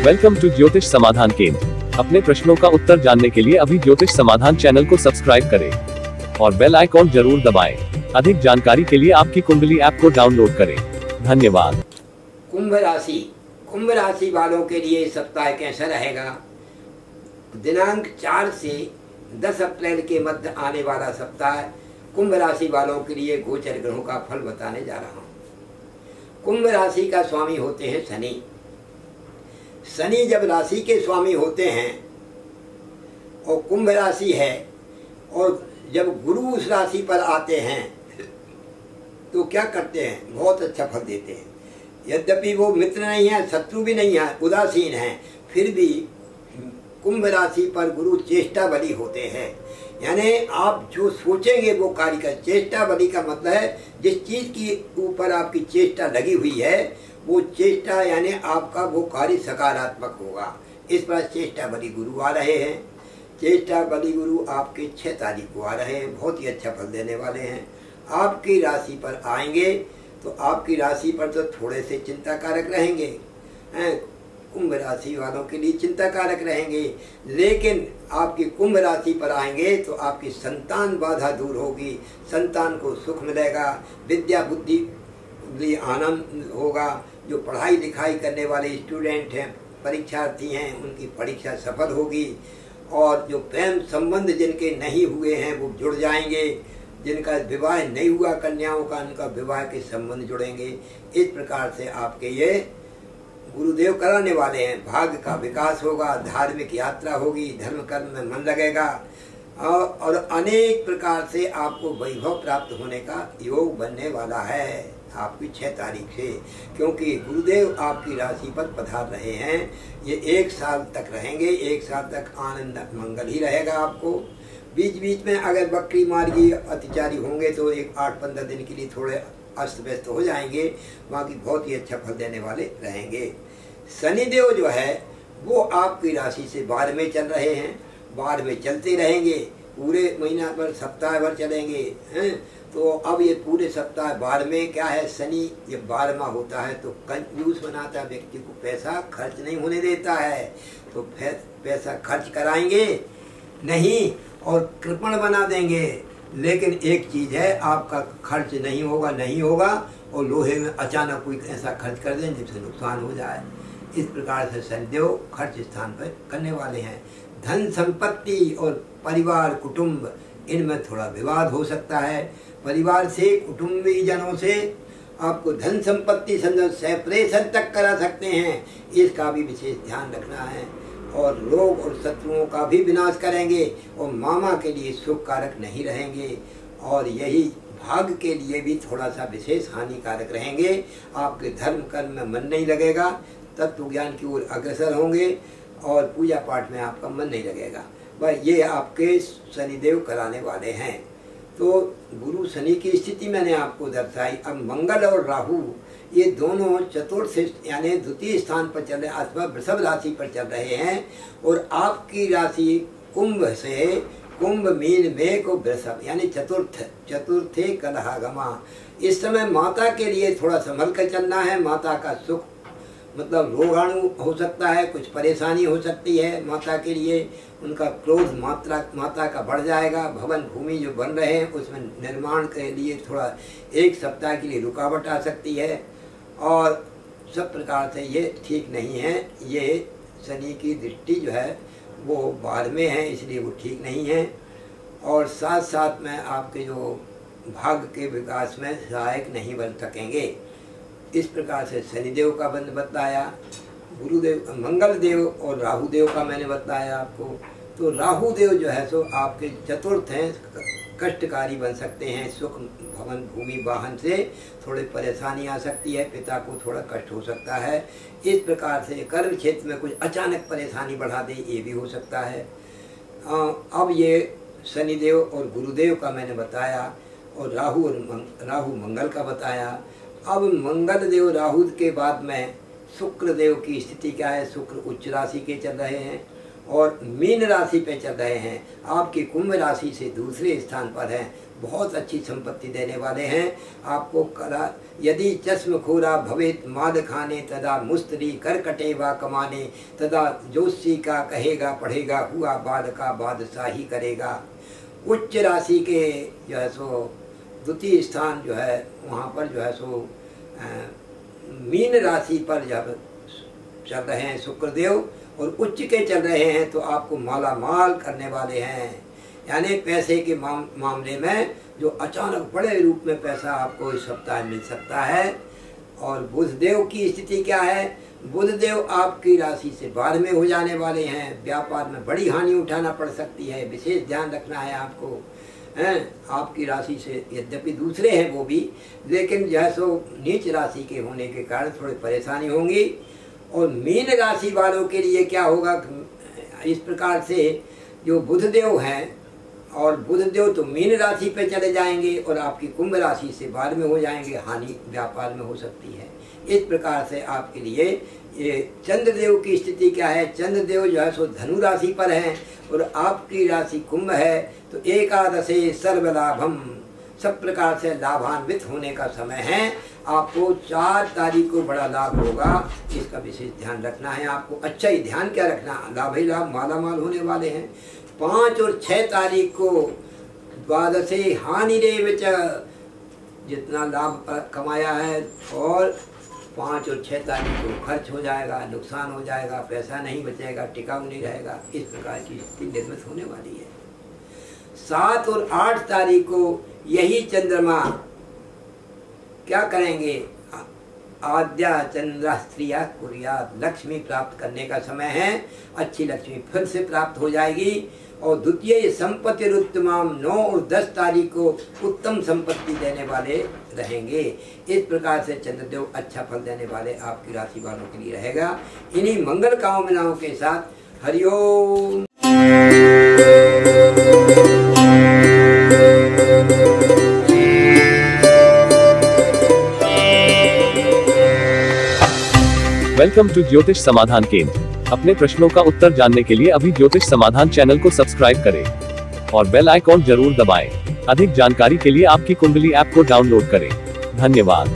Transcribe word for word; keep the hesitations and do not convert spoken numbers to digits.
Welcome to ज्योतिष समाधान केंद्र। अपने प्रश्नों का उत्तर जानने के लिए अभी ज्योतिष समाधान चैनल को सब्सक्राइब करें और बेल आइकॉन जरूर दबाएं। अधिक जानकारी के लिए आपकी कुंडली ऐप को डाउनलोड करें। धन्यवाद। कुंभ राशि कुंभ राशि वालों के लिए सप्ताह कैसा रहेगा? दिनांक चार से दस अप्रैल के मध्य आने वाला सप्ताह कुंभ राशि वालों के लिए गोचर ग्रहों का फल बताने जा रहा हूँ। कुंभ राशि का स्वामी होते हैं शनि। शनि जब राशि के स्वामी होते हैं और कुंभ राशि है और जब गुरु उस राशि पर आते हैं तो क्या करते हैं? बहुत अच्छा फल देते हैं। यद्यपि वो मित्र नहीं है, शत्रु भी नहीं है, उदासीन हैं, फिर भी कुंभ राशि पर गुरु चेष्टा बली होते हैं। यानी आप जो सोचेंगे वो कार्य कर। चेष्टा बली का मतलब है जिस चीज की ऊपर आपकी चेष्टा लगी हुई है वो चेष्टा यानी आपका वो कार्य सकारात्मक होगा। इस पर चेष्टा बली गुरु आ रहे हैं। चेष्टा बली गुरु आपके छह तारीख को आ रहे हैं। बहुत ही अच्छा फल देने वाले हैं। आपकी राशि पर आएंगे तो आपकी राशि पर तो थोड़े से चिंता कारक रहेंगे, कुंभ राशि वालों के लिए चिंता कारक रहेंगे, लेकिन आपकी कुंभ राशि पर आएंगे तो आपकी संतान बाधा दूर होगी, संतान को सुख मिलेगा, विद्या बुद्धि लिए आनंद होगा। जो पढ़ाई लिखाई करने वाले स्टूडेंट हैं, परीक्षार्थी हैं, उनकी परीक्षा सफल होगी और जो प्रेम संबंध जिनके नहीं हुए हैं वो जुड़ जाएंगे। जिनका विवाह नहीं हुआ कन्याओं का, उनका विवाह के संबंध जुड़ेंगे। इस प्रकार से आपके ये गुरुदेव कराने वाले हैं। भाग्य का विकास होगा, धार्मिक यात्रा होगी, धर्म कर्म में मन लगेगा और अनेक प्रकार से आपको वैभव प्राप्त होने का योग बनने वाला है आपकी छह तारीख से, क्योंकि गुरुदेव आपकी राशि पर पधार रहे हैं। ये एक साल तक रहेंगे। एक साल तक आनंद मंगल ही रहेगा आपको। बीच बीच में अगर बकरी मार्गी अत्याचारी होंगे तो एक आठ पंद्रह दिन के लिए थोड़े अस्त व्यस्त हो जाएंगे, बाकी बहुत ही अच्छा फल देने वाले रहेंगे। शनिदेव जो है वो आपकी राशि से बारह में चल रहे हैं। बारह में चलते रहेंगे, पूरे महीना भर सप्ताह भर चलेंगे हैं। तो अब ये पूरे सप्ताह बारह में क्या है, शनि जब बारहवां होता है तो कंजूस बनाता है, व्यक्ति को पैसा खर्च नहीं होने देता है। तो पैसा खर्च कराएंगे नहीं और कृपण बना देंगे। लेकिन एक चीज है, आपका खर्च नहीं होगा नहीं होगा और लोहे में अचानक कोई ऐसा खर्च कर दें जिससे नुकसान हो जाए। इस प्रकार से शनिदेव खर्च स्थान पर करने वाले हैं। धन संपत्ति और परिवार कुटुंब इनमें थोड़ा विवाद हो सकता है। परिवार से, कुटुंबी जनों से आपको धन संपत्ति सेपरेशन तक करा सकते हैं, इसका भी विशेष ध्यान रखना है। और रोग और शत्रुओं का भी विनाश करेंगे और मामा के लिए सुख कारक नहीं रहेंगे और यही भाग्य के लिए भी थोड़ा सा विशेष हानिकारक रहेंगे। आपके धर्म कर्म में मन नहीं लगेगा, तत्व ज्ञान की ओर अग्रसर होंगे और पूजा पाठ में आपका मन नहीं लगेगा। वह ये आपके शनिदेव कराने वाले हैं। तो गुरु शनि की स्थिति मैंने आपको दर्शाई। अब मंगल और राहु ये दोनों चतुर्थ यानी द्वितीय स्थान पर चल रहे अथवा वृषभ राशि पर चल रहे हैं और आपकी राशि कुंभ से कुंभ मीन में को वृषभ यानी चतुर्थ चतुर्थे कलहागमा। इस समय माता के लिए थोड़ा संभल कर चलना है। माता का सुख मतलब रोगाणु हो सकता है, कुछ परेशानी हो सकती है माता के लिए। उनका क्रोध मात्रा माता का बढ़ जाएगा। भवन भूमि जो बन रहे हैं उसमें निर्माण के लिए थोड़ा एक सप्ताह के लिए रुकावट आ सकती है और सब प्रकार से ये ठीक नहीं है। ये शनि की दृष्टि जो है वो बारह में है, इसलिए वो ठीक नहीं है और साथ साथ में आपके जो भाग्य के विकास में सहायक नहीं बन सकेंगे। इस प्रकार से शनिदेव का बंद बताया, गुरुदेव मंगल देव और राहु देव का मैंने बताया आपको। तो राहु देव जो है सो आपके चतुर्थ हैं, कष्टकारी बन सकते हैं। सुख भवन भूमि वाहन से थोड़ी परेशानी आ सकती है, पिता को थोड़ा कष्ट हो सकता है। इस प्रकार से कर्म क्षेत्र में कुछ अचानक परेशानी बढ़ा दे, ये भी हो सकता है। अब ये शनिदेव और गुरुदेव का मैंने बताया और राहु और मंग, राहु मंगल का बताया। अब मंगल देव राहु के बाद में शुक्र देव की स्थिति क्या है? शुक्र उच्च राशि के चल रहे हैं और मीन राशि पे चल रहे हैं, आपकी कुंभ राशि से दूसरे स्थान पर हैं, बहुत अच्छी संपत्ति देने वाले हैं आपको। करा यदि चश्म खोरा भवेत माद खाने तदा मुस्तरी कर कटे वा कमाने तदा जोशी का कहेगा पढ़ेगा हुआ बाद का बादशाही करेगा। उच्च राशि के जो है सो द्वितीय स्थान जो है वहाँ पर जो है सो मीन राशि पर जब चल रहे हैं शुक्रदेव और उच्च के चल रहे हैं तो आपको माला माल करने वाले हैं, यानी पैसे के माम, मामले में जो अचानक बड़े रूप में पैसा आपको इस सप्ताह मिल सकता है। और बुधदेव की स्थिति क्या है, बुधदेव आपकी राशि से बाद में हो जाने वाले हैं, व्यापार में बड़ी हानि उठाना पड़ सकती है, विशेष ध्यान रखना है आपको हैं। आपकी राशि से यद्यपि दूसरे हैं वो भी, लेकिन जो है सो नीच राशि के होने के कारण थोड़ी परेशानी होंगी। और मीन राशि वालों के लिए क्या होगा, इस प्रकार से जो बुधदेव हैं और बुधदेव तो मीन राशि पे चले जाएंगे और आपकी कुंभ राशि से बाद में हो जाएंगे, हानि व्यापार में हो सकती है। इस प्रकार से आपके लिए ये चंद्रदेव की स्थिति क्या है, चंद्रदेव जो है सो धनु राशि पर हैं और आपकी राशि कुंभ है, तो एकादशे सर्वलाभम, सब प्रकार से लाभान्वित होने का समय है। आपको चार तारीख को बड़ा लाभ होगा, इसका विशेष ध्यान रखना है आपको। अच्छा ही ध्यान क्या रखना, लाभ ही लाभ, माला माल होने वाले हैं। पाँच और छः तारीख को द्वादशे हानि रेवच, जितना लाभ कमाया है और पाँच और छः तारीख को खर्च हो जाएगा, नुकसान हो जाएगा, पैसा नहीं बचेगा, टिकाऊ नहीं रहेगा, इस प्रकार की स्थिति निर्मित होने वाली है। सात और आठ तारीख को यही चंद्रमा क्या करेंगे, आद्या चंद्र स्त्रिया कुर्यात, लक्ष्मी प्राप्त करने का समय है, अच्छी लक्ष्मी फिर से प्राप्त हो जाएगी। और द्वितीय संपत्ति रुत्तमाम नौ और दस तारीख को उत्तम संपत्ति देने वाले रहेंगे। इस प्रकार से चंद्रदेव अच्छा फल देने वाले आपकी राशि वालों के लिए रहेगा। इन्हीं मंगल कामनाओं के साथ हरिओम। वेलकम टू ज्योतिष समाधान केंद्र। अपने प्रश्नों का उत्तर जानने के लिए अभी ज्योतिष समाधान चैनल को सब्सक्राइब करें और बेल आइकॉन जरूर दबाएं। अधिक जानकारी के लिए आपकी कुंडली ऐप को डाउनलोड करें। धन्यवाद।